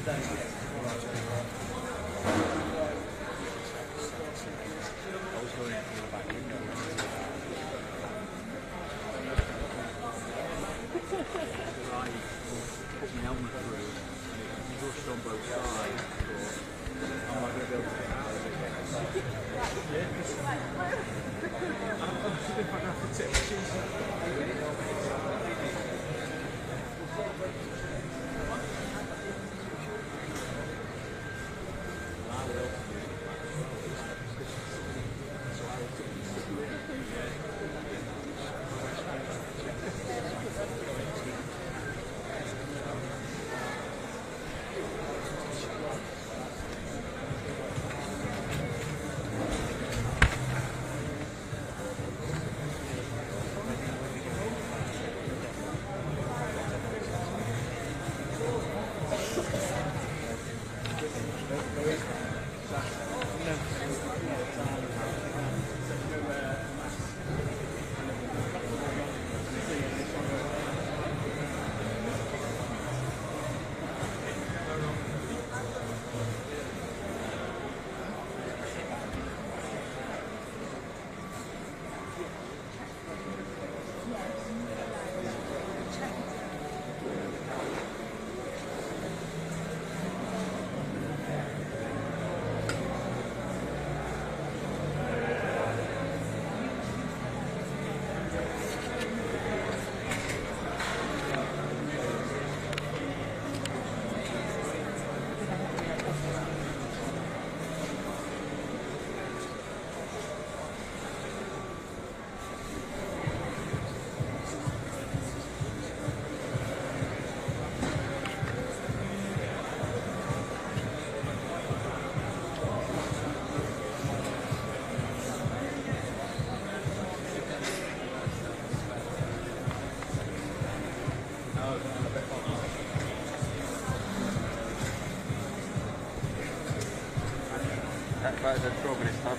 About the trauma and stuff.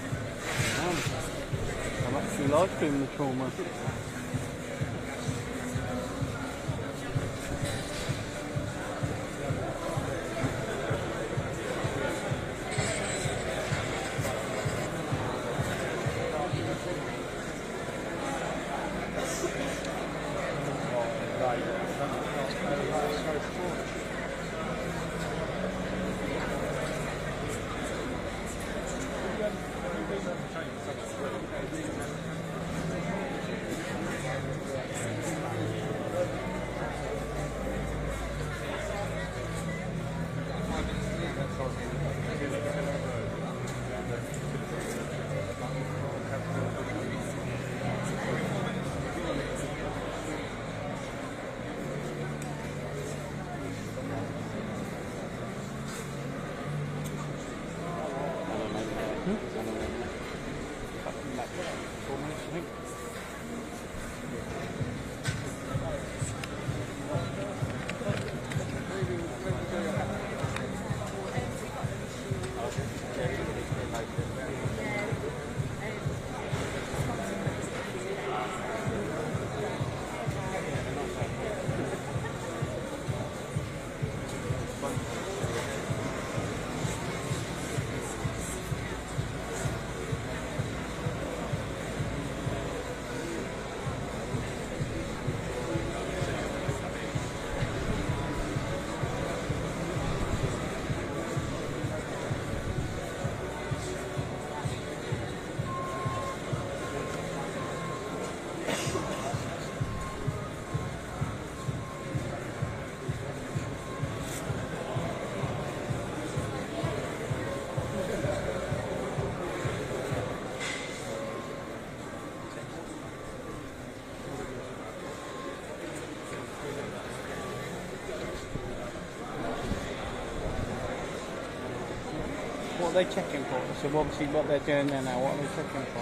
I'm actually live streaming the trauma. What are they checking for? So obviously what they're doing there now, what are they checking for?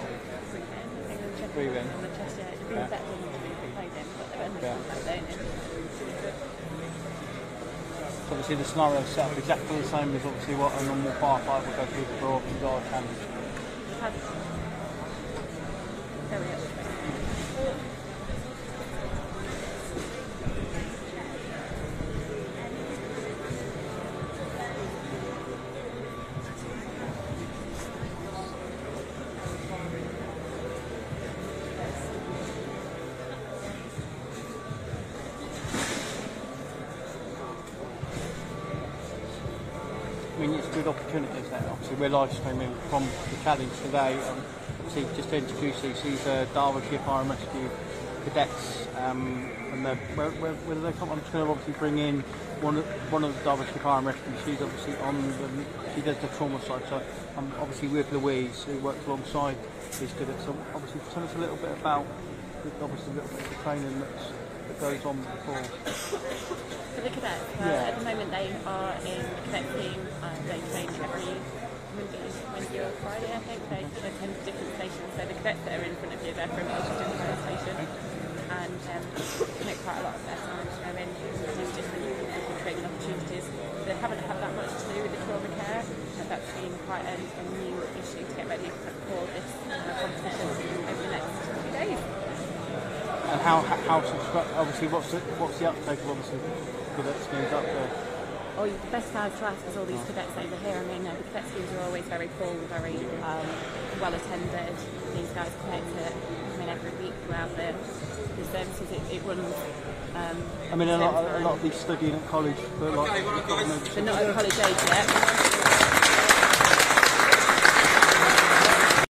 Breathing. Yeah. So obviously the scenario is set up exactly the same as obviously what a normal firefight would go through for obviously guard damage. I mean, it's good opportunities there. Obviously, we're live streaming from the challenge today. Obviously, just to introduce these are Derbyshire Fire and Rescue cadets. And where do they come? I'm just going to obviously bring in one of the Derbyshire Fire and Rescue. She's obviously she does the trauma side. So I'm obviously with Louise, who works alongside these cadets. So obviously, tell us a little bit about obviously a little bit of the training that goes on before. For the cadets, at the moment they are in the cadet team. They train every Wednesday or Friday, I think. They attend different stations. So the cadets that are in front of you, they're from Ilkeston Fire Station, and commit quite a lot of their time to go in these different training opportunities. They haven't had that much to do with the trauma care, and that's been quite a new issue to get ready for this competition over the next few days. And how obviously what's the uptake of obviously cadet schemes up there? Oh, the best time to ask is all these cadets over here. I mean, the cadet schemes are always very full, very well attended. These guys connect to every week throughout the services. It runs. I mean, a lot of these studying at college, but like, they're not at college age yet.